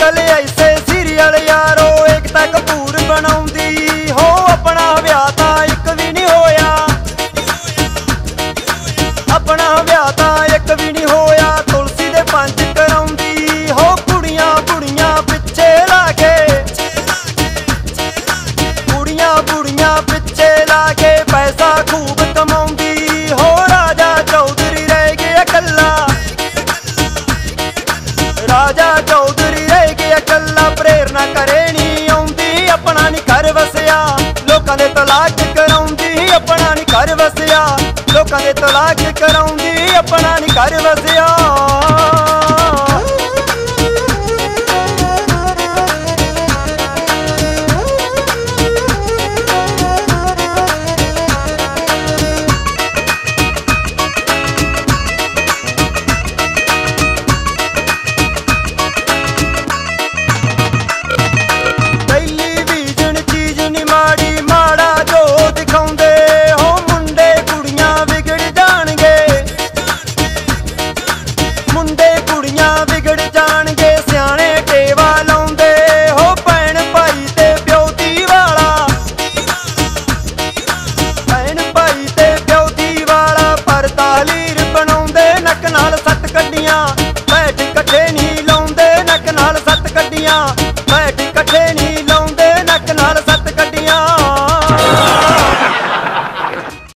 अजकल ऐसे सीरियल यारो एकता कपूर बनाउंदी हो। अपना ब्याह तां इक भी नहीं होया, अपना ब्याह तां इक भी नहीं होया। तुलसी दे 5 कराउंदी हो। कुड़ियां बुड़ियां पिछे लाके, कुड़ियां बुड़ियां पिछे लाके पैसा खूब कमाउंदी हो। राजा चौधरी रह गया कल्ला, राजा चौधरी रह गया कल्ला। प्रेरणा करे नहीं आउंदी, अपना नहीं घर वसिया लोकां दे तलाक कराउंदी। अपना नहीं घर वसिया लोकां दे तलाक कराउंदी, अपना नहीं घर वसिया।